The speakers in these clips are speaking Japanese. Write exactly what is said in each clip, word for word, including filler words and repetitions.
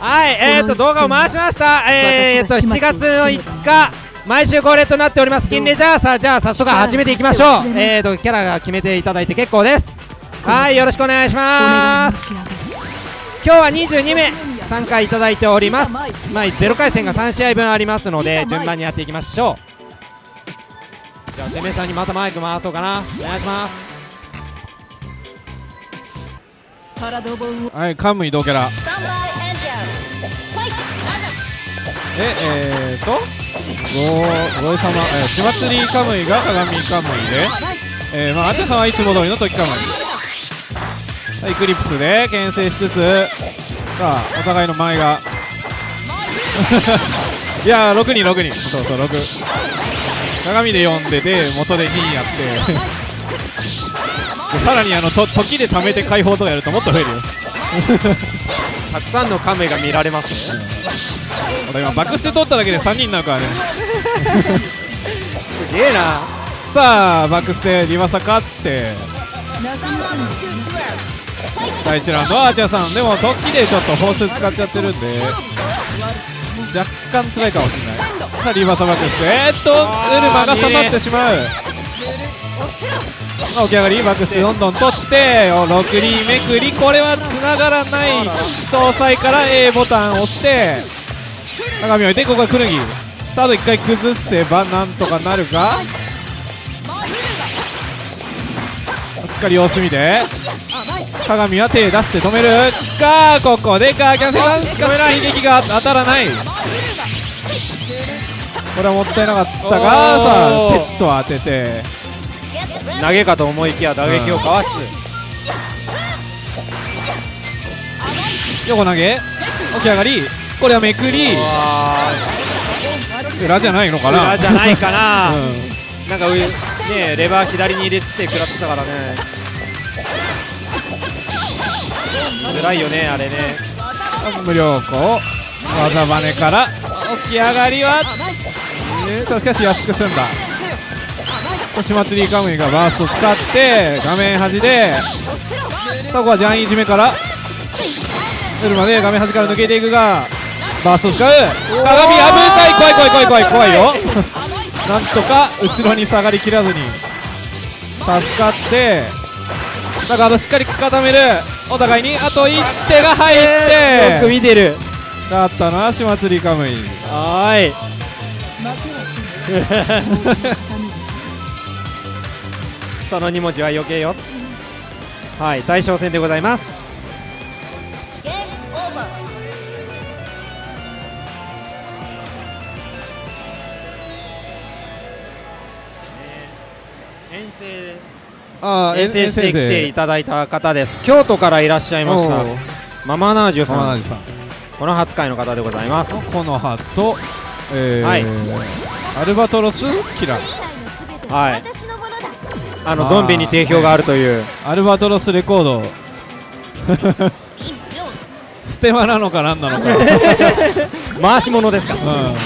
はい、えーと動画を回しました。えーとしちがつのいつか毎週恒例となっております金レジャー。さあじゃあ早速始めていきましょう。えーとキャラが決めていただいて結構です。はい、よろしくお願いします。今日はにじゅうにめい参加いただいております。まあゼロかい戦がさんしあいぶんありますので順番にやっていきましょう。じゃあ攻めさんにまたマイク回そうかな。お願いします。 はい、カムイ同キャラで、えーとごごえ様、えー、島釣りカムイが鏡カムイで、えー、まあアンチャさんはいつも通りの時カムイ、エクリプスで牽制しつつ、さあお互いの前がいやーろくにんろくにん、そうそうろく、鏡でよんでて元でにやってさらにあのと時で貯めて解放とかやるともっと増えるよたくさんのカムイが見られますね。 俺今バックステ取っただけでさんにんになるからねすげえな。 さあバックステリバサ勝ってだいいちラウンドはアーチャーさんでも時でちょっと放水使っちゃってるんで若干辛いかもしれない。さあリバサバックスえーっとウルマが刺さってしまう。起き上がりバックスどんどん取ってろくにめくり、これは繋がらない。総裁から A ボタンを押して鏡を置いて、ここはクヌギサードいっかい崩せばなんとかなるか。しっかり様子見て鏡は手出して止めるが、ここでガーキャンセさんしかし悲劇が当たらない。これはもったいなかったが、さあテチと当てて投げかと思いきや打撃をかわす、うん、 横投げ起き上がり、これはめくり裏じゃないのかな。 裏じゃないかな、うん、なんかねレバー左に入れてて食らってたからね辛いよねあれね。 無料庫技バネから起き上がりは、えー、さあしかし安く済んだ。島釣りカムイがバースト使って画面端で、さあここはジャンいじめからウルマで画面端から抜けていくがバースト使う鏡破ったい、怖い怖い怖い怖い怖いよなんとか後ろに下がりきらずに助かって、だからしっかり固める。お互いにあといってが入って、 えー、よく見てる。 だったな島釣りカムイ。 はーいそのに文字は余計よ。はい、大将戦でございます。遠征あ遠征してきていただいた方です。京都からいらっしゃいましたママナージュさん、この初回の方でございます。 この葉と、えーはい、アルバトロスキラー、 はい、あのゾンビに定評があるというアルバトロスレコードステマなのか何なのか回し物ですか、うん、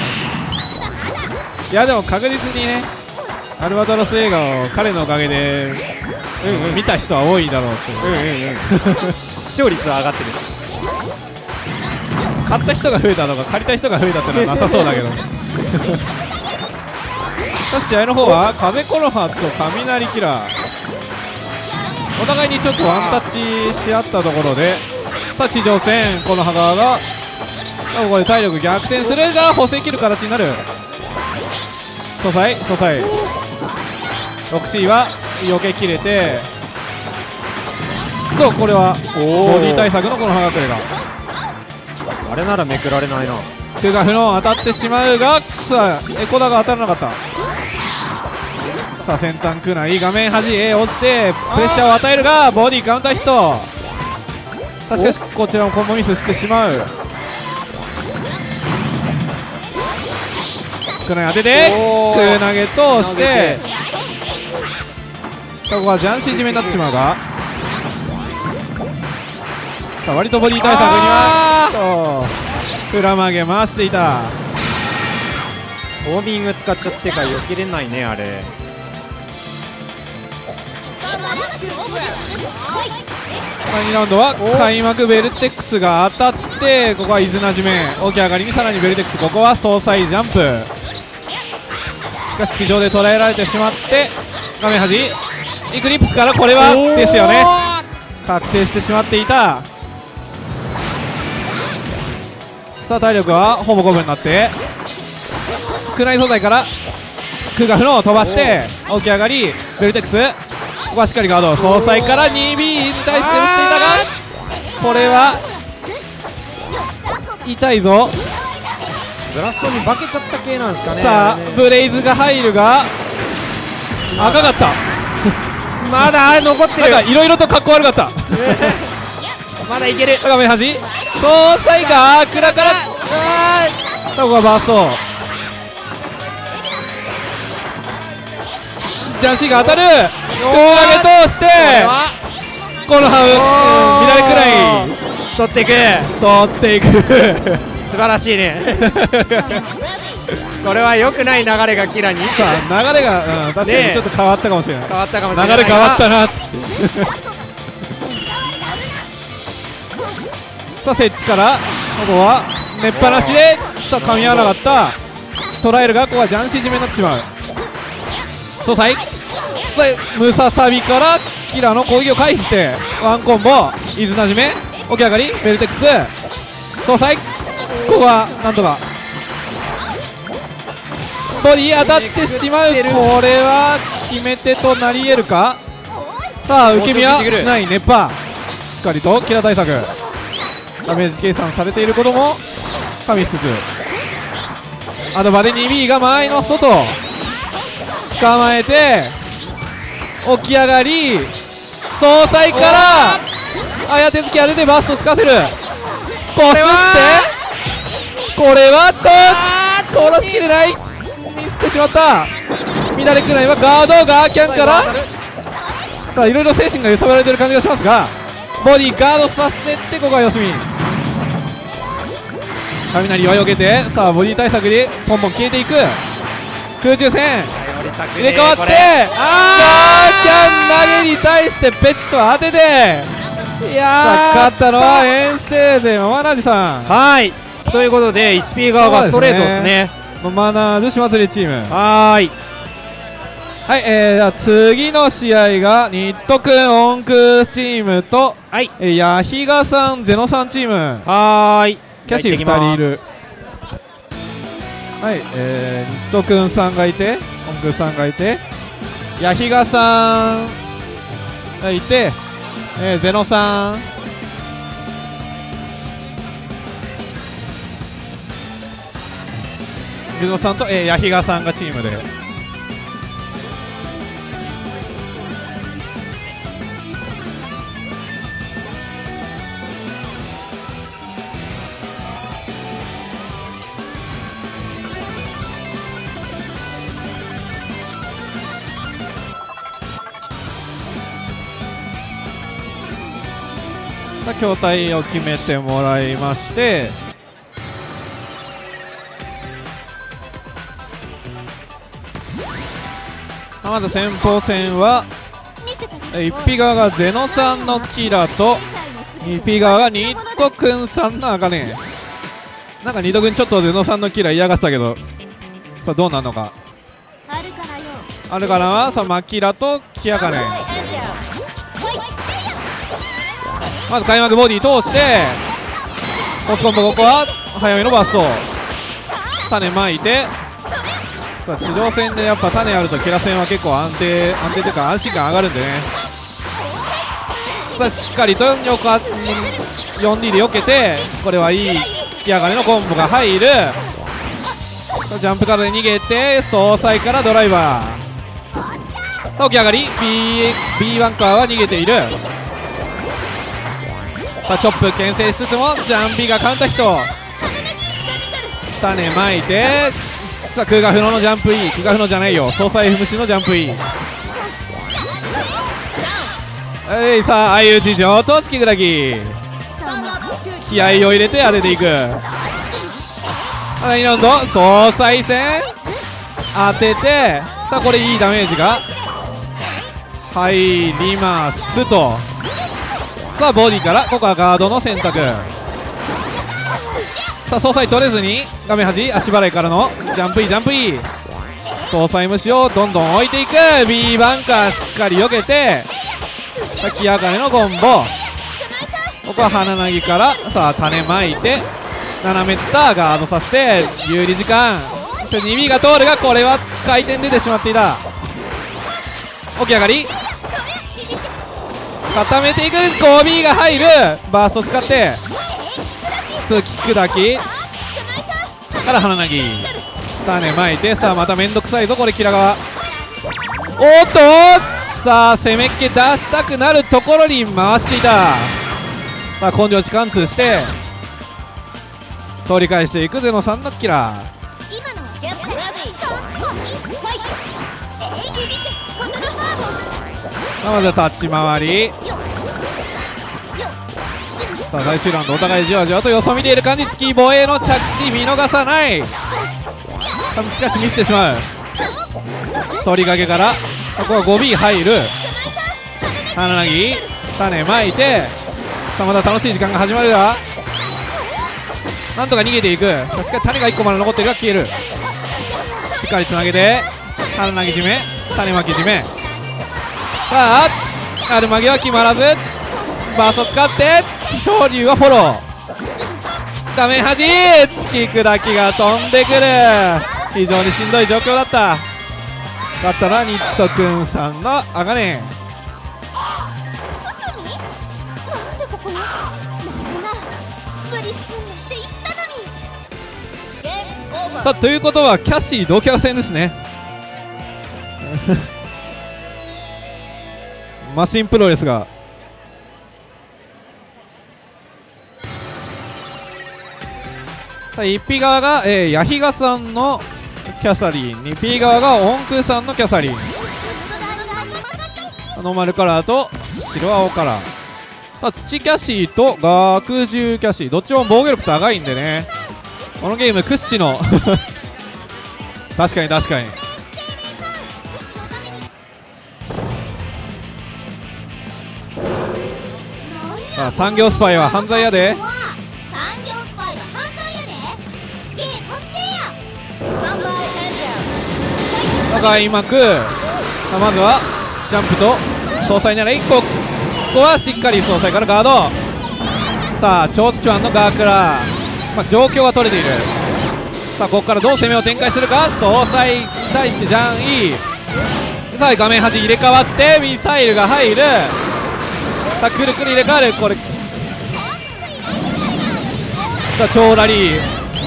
いやでも確実にねアルバトロス映画を彼のおかげで、うんうん、見た人は多いだろうと、うんうんうん、 視聴率は上がってる。 買った人が増えたとか借りた人が増えたってのはなさそうだけど試合の方は風コロハと雷キラーお互いにちょっとワンタッチし合ったところで、さあ地上戦この羽川がここで体力逆転するが補正切る形になる。素材素材 ろくシー は避け切れて、そうこれはボディ対策のこの羽川クレがあれならめくられないな。 手が不能当たってしまうが、さあエコダが当たらなかった。さあ先端クナイ画面端へ落ちてプレッシャーを与えるがボディカウンターヒット。しかしこちらもコンボミスしてしまう。クナイ当ててク投げとしてここはジャンシー締めになってしまうが、さあ割とボディ対策には裏曲げ回していた。 オービング使っちゃってから避けれないねあれ。 にラウンドは開幕ベルテックスが当たって、ここは伊豆なじめ起き上がりにさらにベルテックス、ここは総裁ジャンプ。しかし地上で捉えられてしまって画面端イクリプスから、これはですよね、確定してしまっていた。さあ体力はほぼ五分になって、空内素材から空ガフの飛ばして起き上がりベルテックス、ここはしっかりガード、総裁から ツービー に対して打っていたが、これは痛いぞ。 ブラストに化けちゃった系なんですかね。 さあブレイズが入るが赤かった。 まだ残ってる。 なんかいろいろとかっこ悪かったまだいける。 画面端総裁がアクラから、さあここはバースト、ジャンシーが当たる、空投げ通してこのハウ乱れくらい取っていく、 取っていく素晴らしいねこれは良くない流れがキラにさあ流れが、うん、確かにちょっと変わったかもしれない、 変わったかもしれない、 流れ変わったなっつってさあ設置からここは熱っ放しで、さあ噛み合わなかった、捉えるがここはジャンシー締めになってしまう。総裁ムササビからキラの攻撃を回避してワンコンボ、伊豆なじめ起き上がりベルテックス、総裁ここはなんとかボディ当たってしまう、これは決め手となり得るか。さあ受け身はしない熱波、しっかりとキラ対策、ダメージ計算されていることも加味しつつ、あとバデ ツービー が間合いの外捕まえて起き上がり総裁からあや手突き当ててバストつかせる、こすってこれはと殺しきれない、ミスってしまった。乱れくらいはガードガーキャンからさあいろいろ精神が揺さぶられている感じがしますが、ボディガードさせてここは四隅、雷は避けて、さあボディ対策でポンポン消えていく、空中戦入れ替わってガーキャン投げに対してペチと当てて、いやー勝ったのは遠征勢ママナージさん。 はいということで エイチピー 側がストレートですね。 ママナージュ島祭りチーム、 はーいはい、えー、じゃあ次の試合がニットくんオンクーチームと、 はい、 えー、ヤヒガさんゼノさんチーム、 はーいキャシーふたりいる。はい、えー、ニットくんさんがいてオンクーさんがいてヤヒガさんがいて、えー、ゼノさんゼノさんと、えー、ヤヒガさんがチームで、筐体を決めてもらいまして、まず先鋒戦は一匹側がゼノさんのキラと二匹側がニットくんさんの赤ね。なんかニットくんちょっとゼノさんのキラ嫌がってたけど、さあどうなるのか。アルカナはさあマキラとキアカネ、まず開幕ボディ通してポスコンボ、ここは早めのバースト、種まいて、さあ地上戦でやっぱ種あるとキラ戦は結構安定安定というか安心感上がるんでね。さあしっかりとよか よんディー で避けて、これはいいキアガネのコンボが入る。ジャンプからで逃げて総裁からドライバー起き上がり B, B ワンカーは逃げている。さあチョップ牽制しつつもジャンピーがカウンターヒット、種まいて、さあ空ガフノのジャンプ E、 空ガフノじゃないよ総裁 F 虫のジャンプ E、 はい、さあ相打ち上と突き砕き、気合を入れて当てていく。だいにラウンド総裁戦当てて、さあこれいいダメージが入りますと。さあボディからここはガードの選択。さあ総裁取れずに画面端足払いからのジャンプイージャンプイー。総裁無視をどんどん置いていく。 B バンカーしっかり避けて、さあキアカネのコンボ。ここは鼻なぎからさあ種まいて斜めツターガードさせて有利時間。そして にビー が通るがこれは回転出てしまっていた。起き上がり固めていく。 ごビー が入る。バースト使ってツーキックだけから鼻なぎ種まいて、さあまためんどくさいぞこれキラ側。おっとさあ攻めっ気出したくなるところに回していた。さあ根性値貫通して取り返していくゼノさんのキラー。まずはタッチ回り。さあ最終ラウンドお互いじわじわとよそ見ている感じ。突き防衛の着地見逃さない。しかしミスってしまう。取りかけからここは ごビー 入る。鼻なぎ種まいて、さあまた楽しい時間が始まるがなんとか逃げていく。さあしかし種がいっこまで残っているが消える。しっかりつなげて鼻なぎ締め種まき締め。さあアルマゲは決まらずバースト使って昇竜はフォロー。画面端突き砕きが飛んでくる。非常にしんどい状況だった。勝ったのはニットくんさんのあがね。さあということはキャシー同脚戦ですねマシンプロレスがさあ いちピー 側が、えー、ヤヒガさんのキャサリン、にピー 側がオンクーさんのキャサリン。ノーマルカラーと白青カラー。さあ土キャシーと学獣キャシーどっちも防御力高いんでね、このゲーム屈指の確かに確かに。さあ産業スパイは犯罪やで。開幕。さあまずはジャンプと総裁ならいっこ。ここはしっかり総裁からガード。さあ超スキワンのガークラー、まあ、状況は取れている。さあここからどう攻めを展開するか。総裁に対してジャンイー。さあ画面端入れ替わってミサイルが入る。さあくるくる入れ替わる。これさあ超ラリー。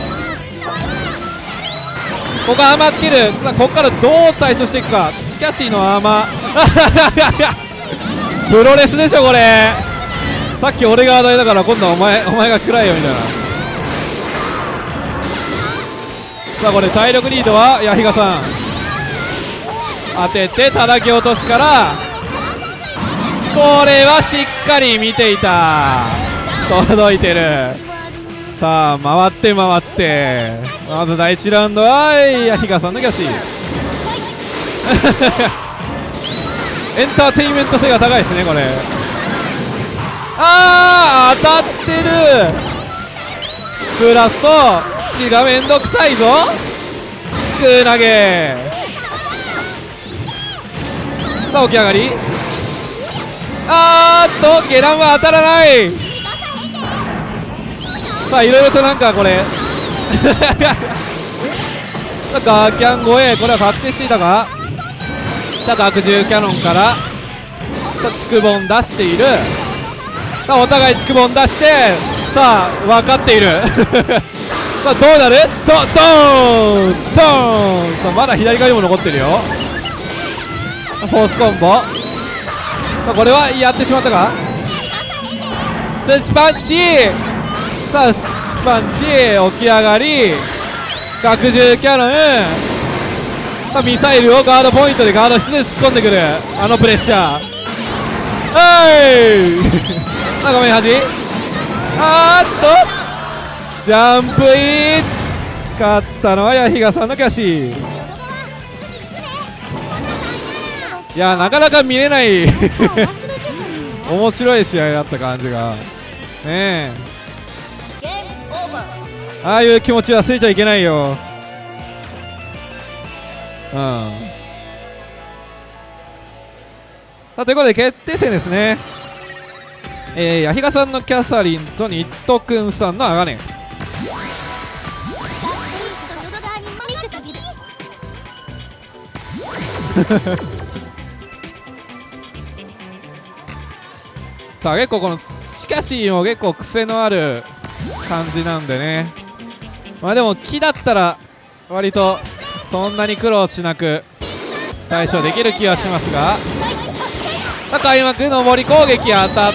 ここアーマーつける。さあここからどう対処していくか。土キャシーのアーマープロレスでしょこれ。さっき俺が当たりだから今度はお前お前が食らえよみたいな。さあこれ体力リードはヤヒガさん。当てて叩き落としから、これはしっかり見ていた。届いてる。さあ回って回って、まずだいいちラウンドはヤヒガさんのキャシーエンターテインメント性が高いですねこれ。あー当たってる。プラスと土がめんどくさいぞ。グー投げ。さあ起き上がり。あーっとゲランは当たらない。さあいろいろとなんかこれガーキャン超え、これは確定していたか。さあ学獣キャノンからさあ筑ボン出している。さあお互い筑ボン出して、さあ分かっているさあどうなる。ドドーンドーン。さあまだ左側にも残ってるよ。フォースコンボ。さあこれはやってしまったか。土パンチ。さあ土パンチ起き上がり。学獣キャノン。さあミサイルをガードポイントでガード室で突っ込んでくる。あのプレッシャー。はいさあ画面端。あーっとジャンプイン。勝ったのはヤヒガさんのキャシー。 やなかなか見れない面白い試合だった感じがねえ、ああいう気持ち忘れちゃいけないよ。うん。さあということで決定戦ですね。えー、ヤヒガさんのキャサリンとニットくんさんのアガネさあ結構このチカシーも結構癖のある感じなんでね、まあでも木だったら割とそんなに苦労しなく対処できる気はしますが、開幕上り攻撃当たって、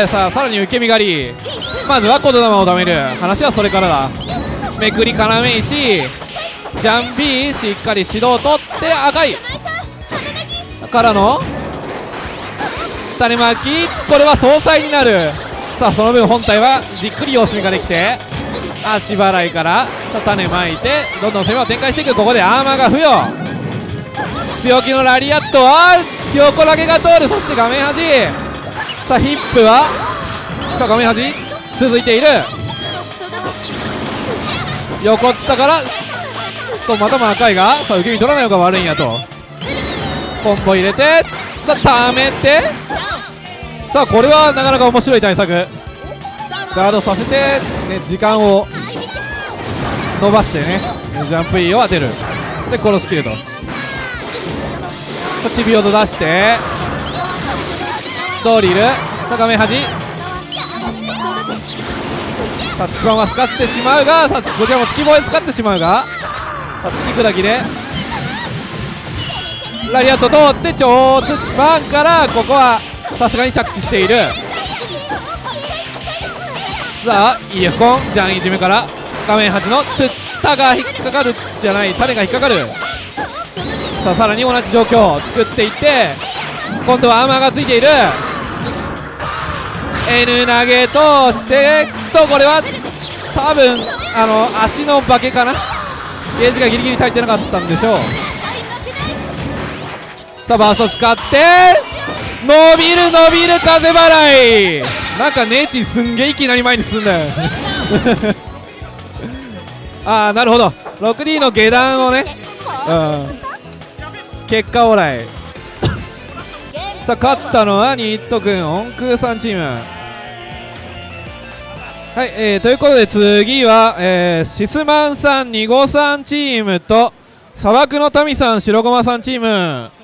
さあさらに受け身狩り、まずは言霊を貯める、話はそれからだ。めくり要石ジャンビーしっかり指導を取って赤いからの種まき、これは総裁になる。さあその分本体はじっくり様子見ができて足払いからさあ種まいてどんどん攻めを展開していく。ここでアーマーが付与、強気のラリアットは横投げが通る。そして画面端、さあヒップはさあ画面端続いている。横っつったからとまたも赤いが、さあ受け身取らないのが悪いんやと、コンボ入れてさあためて、さあこれはなかなか面白い対策。ガードさせて、ね、時間を伸ばしてねジャンプ E を当てるで殺しきると。チビオド出してドリル、さあ画面端さあツバンは使ってしまうが、さあこちらも突き棒で使ってしまうが、さあ突き砕きでラリアット通って超ツチバンから、ここはさすがに着地している。さあイエフコンジャンいじめから画面端のツッタが引っかかるじゃない種が引っかかる。さあさらに同じ状況を作っていって、今度はアーマーがついている。 N 投げとしてと、これは多分あの足の化けかな、ゲージがギリギリ足りてなかったんでしょう。さあバースト使って伸びる伸びる風払い、なんかネチすんげえいきなり前に進んだよああなるほど ろくディー の下段をね、うん結果オーライさあ勝ったのはニット君音空さんチーム。はい、えー、ということで次は、えー、シスマンさんにごさんチームと砂漠の民さん白駒さんチーム。